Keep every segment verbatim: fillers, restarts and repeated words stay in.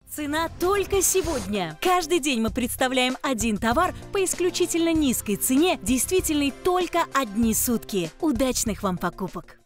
Цена только сегодня. Каждый день мы представляем один товар по исключительно низкой цене, действительной только одни сутки. Удачных вам покупок!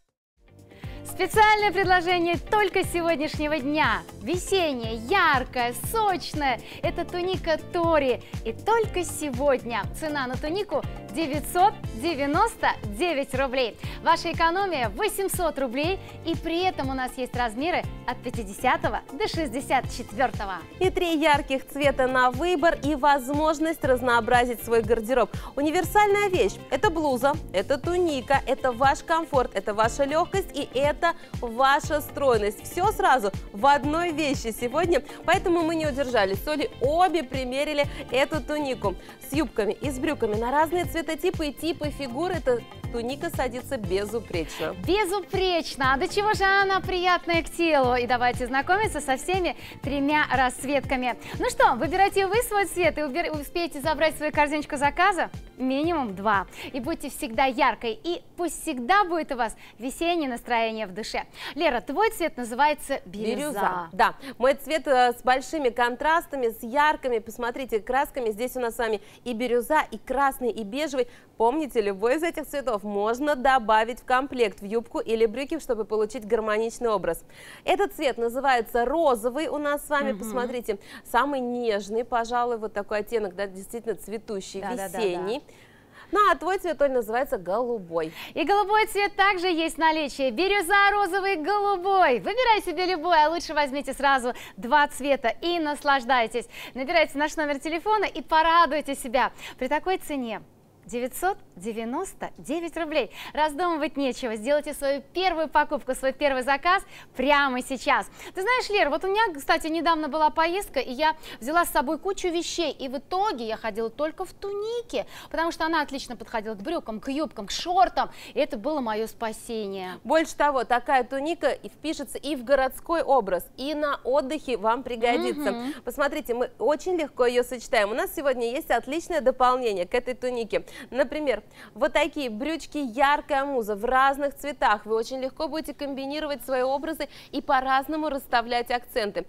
Специальное предложение только сегодняшнего дня. Весеннее, яркое, сочное. Это туника Тори. И только сегодня цена на тунику девятьсот девяносто девять рублей. Ваша экономия восемьсот рублей. И при этом у нас есть размеры от пятидесятого до шестьдесят четвёртого. И три ярких цвета на выбор и возможность разнообразить свой гардероб. Универсальная вещь. Это блуза, это туника, это ваш комфорт, это ваша легкость и это ваша стройность. Все сразу в одной вещи сегодня, поэтому мы не удержались. С Олей обе примерили эту тунику с юбками и с брюками на разные цветотипы и типы фигуры. Эта туника садится безупречно. Безупречно! До чего же она приятная к телу? И давайте знакомиться со всеми тремя расцветками. Ну что, выбирайте вы свой цвет и успеете забрать свою корзиночку заказа? Минимум два. И будьте всегда яркой, и пусть всегда будет у вас весеннее настроение в душе. Лера, твой цвет называется бирюза. Бирюза. Да, мой цвет с большими контрастами, с яркими, посмотрите, красками. Здесь у нас с вами и бирюза, и красный, и бежевый. Помните, любой из этих цветов можно добавить в комплект, в юбку или брюки, чтобы получить гармоничный образ. Этот цвет называется розовый у нас с вами, угу. Посмотрите, самый нежный, пожалуй, вот такой оттенок, да, действительно цветущий, да, весенний. Да, да, да. Ну, а твой цвет, Оль, называется голубой. И голубой цвет также есть в наличии. Бирюза, розовый, голубой. Выбирай себе любой, а лучше возьмите сразу два цвета и наслаждайтесь. Набирайте наш номер телефона и порадуйте себя. При такой цене девятьсот девяносто девять рублей. Раздумывать нечего. Сделайте свою первую покупку, свой первый заказ прямо сейчас. Ты знаешь, Лер, вот у меня, кстати, недавно была поездка, и я взяла с собой кучу вещей, и в итоге я ходила только в тунике, потому что она отлично подходила к брюкам, к юбкам, к шортам, и это было мое спасение. Больше того, такая туника и впишется и в городской образ, и на отдыхе вам пригодится. Mm-hmm. Посмотрите, мы очень легко ее сочетаем. У нас сегодня есть отличное дополнение к этой тунике. Например, вот такие брючки яркая муза в разных цветах. Вы очень легко будете комбинировать свои образы и по-разному расставлять акценты.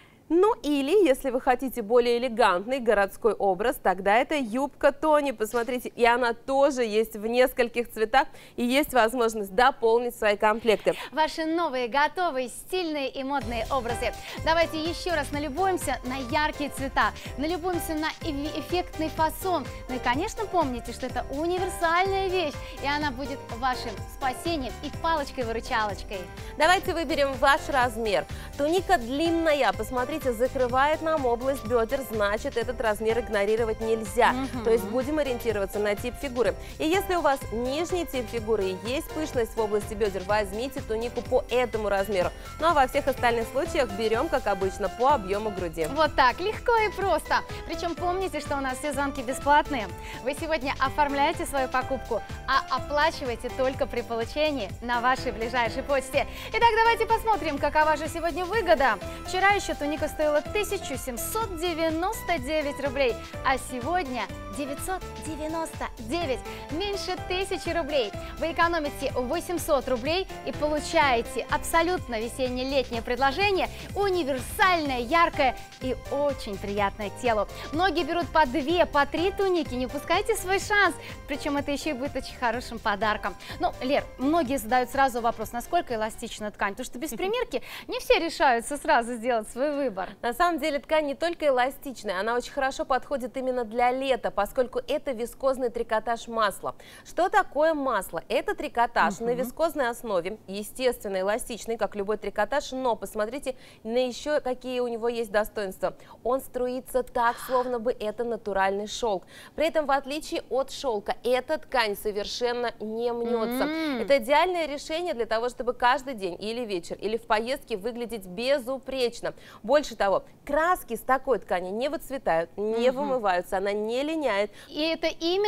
Ну или, если вы хотите более элегантный городской образ, тогда это юбка Тони, посмотрите, и она тоже есть в нескольких цветах, и есть возможность дополнить свои комплекты. Ваши новые, готовые, стильные и модные образы. Давайте еще раз налюбуемся на яркие цвета, налюбуемся на эффектный фасон. Ну и, конечно, помните, что это универсальная вещь, и она будет вашим спасением и палочкой-выручалочкой. Давайте выберем ваш размер. Туника длинная, посмотрите, закрывает нам область бедер, значит, этот размер игнорировать нельзя. Mm-hmm. То есть будем ориентироваться на тип фигуры. И если у вас нижний тип фигуры и есть пышность в области бедер, возьмите тунику по этому размеру. Ну а во всех остальных случаях берем, как обычно, по объему груди. Вот так, легко и просто. Причем помните, что у нас все звонки бесплатные. Вы сегодня оформляете свою покупку, а оплачиваете только при получении на вашей ближайшей почте. Итак, давайте посмотрим, какова же сегодня выгода. Вчера еще туника стоила тысячу семьсот девяносто девять рублей, а сегодня девятьсот девяносто девять, меньше тысячи рублей. Вы экономите восемьсот рублей и получаете абсолютно весенне-летнее предложение, универсальное, яркое и очень приятное к телу. Многие берут по две, по три туники, не упускайте свой шанс, причем это еще и будет очень хорошим подарком. Ну, Лер, многие задают сразу вопрос, насколько эластична ткань, потому что без примерки не все решаются сразу сделать свой выбор. На самом деле ткань не только эластичная, она очень хорошо подходит именно для лета, поскольку это вискозный трикотаж масла. Что такое масло? Это трикотаж угу. на вискозной основе, естественно, эластичный, как любой трикотаж, но посмотрите на еще какие у него есть достоинства. Он струится так, словно бы это натуральный шелк. При этом, в отличие от шелка, эта ткань совершенно не мнется. Mm-hmm. Это идеальное решение для того, чтобы каждый день или вечер, или в поездке выглядеть безупречно. Больше того, краски с такой ткани не выцветают, не mm-hmm. вымываются, она не линяет. И это именно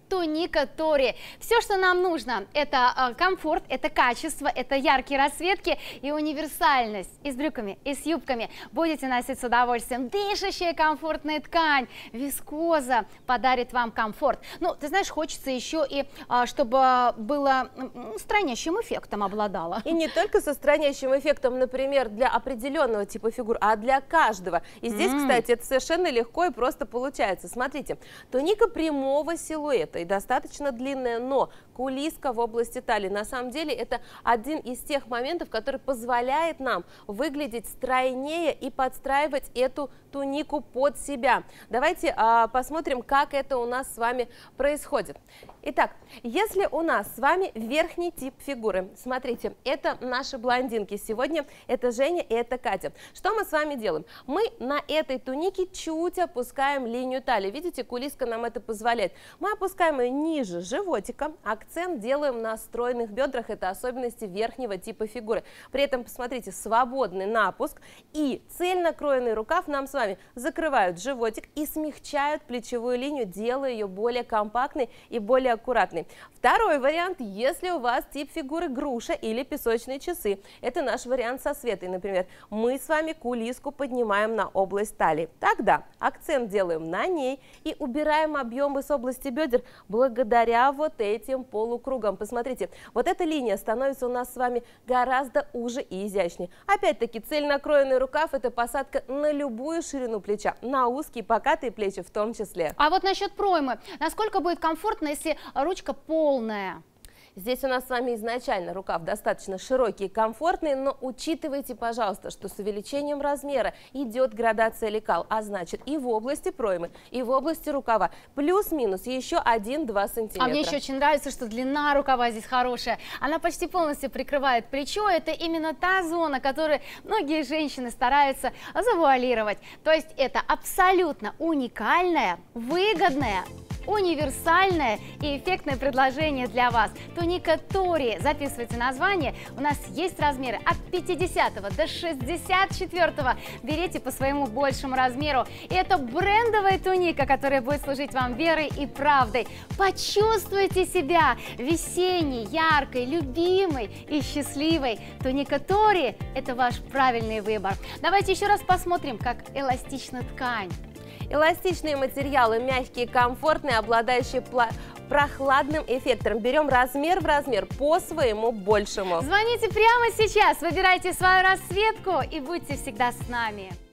Туника Тори. Все, что нам нужно, это э, комфорт, это качество, это яркие расцветки и универсальность. И с брюками, и с юбками будете носить с удовольствием. Дышащая комфортная ткань, вискоза подарит вам комфорт. Ну, ты знаешь, хочется еще и, э, чтобы было э, странящим эффектом обладала. И не только со странящим эффектом, например, для определенного типа фигур, а для каждого. И здесь, mm. кстати, это совершенно легко и просто получается. Смотрите, туника прямого силуэта и достаточно длинная, но кулиска в области талии. На самом деле это один из тех моментов, который позволяет нам выглядеть стройнее и подстраивать эту тунику под себя. Давайте а, посмотрим, как это у нас с вами происходит. Итак, если у нас с вами верхний тип фигуры, смотрите, это наши блондинки. Сегодня это Женя и это Катя. Что мы с вами делаем? Мы на этой тунике чуть опускаем линию талии. Видите, кулиска нам это позволяет. Мы опускаем ее ниже животика, акцент делаем на стройных бедрах, это особенности верхнего типа фигуры. При этом, посмотрите, свободный напуск и цельно кроенный рукав нам с вами закрывают животик и смягчают плечевую линию, делая ее более компактной и более аккуратной. Второй вариант, если у вас тип фигуры груша или песочные часы, это наш вариант со Светой, например. Мы с вами кулиску поднимаем на область талии. Тогда акцент делаем на ней и убираем объемы с области бедер благодаря вот этим полукругам. Посмотрите, вот эта линия становится у нас с вами гораздо уже и изящнее. Опять-таки, цельно кроенный рукав – это посадка на любую ширину плеча, на узкие покатые плечи в том числе. А вот насчет проймы, насколько будет комфортно, если ручка полная? Здесь у нас с вами изначально рукав достаточно широкий и комфортный, но учитывайте, пожалуйста, что с увеличением размера идет градация лекал, а значит и в области проймы, и в области рукава плюс-минус еще один-два сантиметра. А мне еще очень нравится, что длина рукава здесь хорошая, она почти полностью прикрывает плечо, это именно та зона, которую многие женщины стараются завуалировать. То есть это абсолютно уникальная, выгодная, универсальное и эффектное предложение для вас. Туника Тори. Записывайте название. У нас есть размеры от пятидесятого до шестьдесят четвёртого. Берите по своему большему размеру. И это брендовая туника, которая будет служить вам верой и правдой. Почувствуйте себя весенней, яркой, любимой и счастливой. Туника Тори – это ваш правильный выбор. Давайте еще раз посмотрим, как эластична ткань. Эластичные материалы, мягкие, комфортные, обладающие прохладным эффектом. Берем размер в размер по своему большему. Звоните прямо сейчас, выбирайте свою расцветку и будьте всегда с нами.